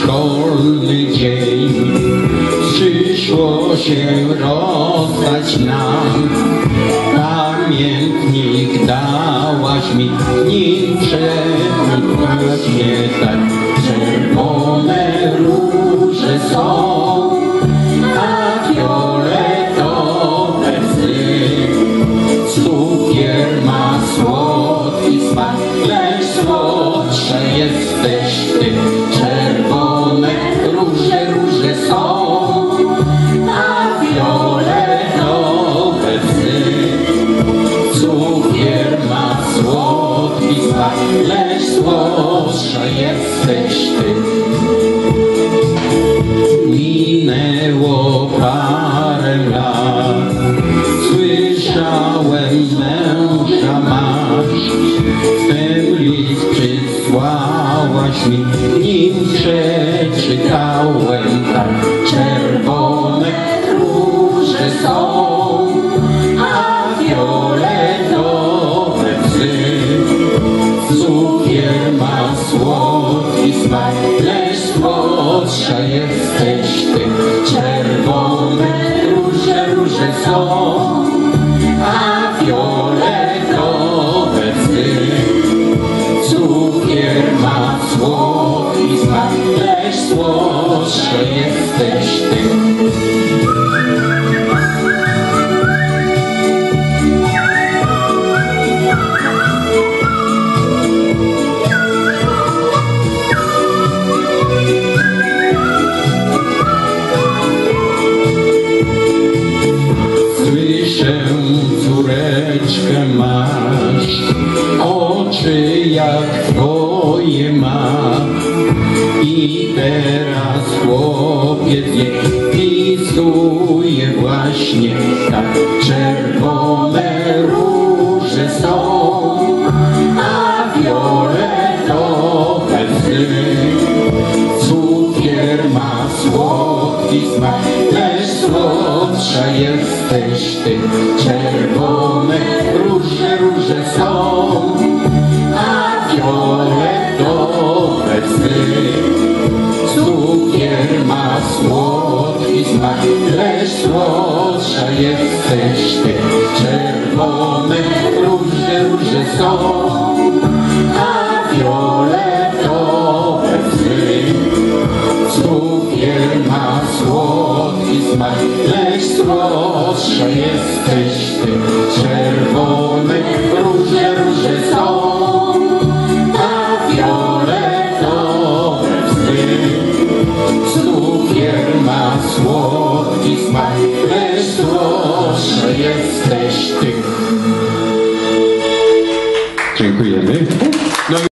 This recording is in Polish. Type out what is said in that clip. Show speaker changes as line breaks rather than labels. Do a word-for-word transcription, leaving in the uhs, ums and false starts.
szkolny dzień. Przyszło się rozdać nam, pamiętnik dałaś mi, nim przebywasz mnie tak. Czerwone róże są, a fioletowe łzy. Cukier ma słodki smak, lecz słodsza jesteś ty. Czerwone róże, róże są, a fioletowe łzy. Cukier ma słodki smak, lecz słodsza jesteś ty. Minęło parę lat, słyszałem, męża masz. Ten list przysłałaś mi, nim przeczytałem tak. Czerwone róże są, a fioletowe łzy. Cukier ma słodki smak, lecz słodsza jesteś ty. Czerwone róże, róże są, a fioletowe łzy. Cukier ma słodki smak, lecz słodsza jesteś ty. Słyszę, córeczkę masz, oczy jak twoje ma. I teraz chłopiec nie pisuje właśnie tak. Czerwone róże są, a fioletowe łzy. Cukier ma słodki smak, lecz słodsza jesteś ty. Czerwone róże, róże są, a fioletowe łzy. Cukier ma słodki smak, lecz słodsza jesteś ty. Czerwone róże, róże są, a fioletowe łzy. Cukier ma słodki smak, lecz słodsza jesteś ty. Czerwone róże, róże są, a fioletowe łzy. Cukier ma słodki smak, lecz słodsza jesteś ty. Dziękujemy.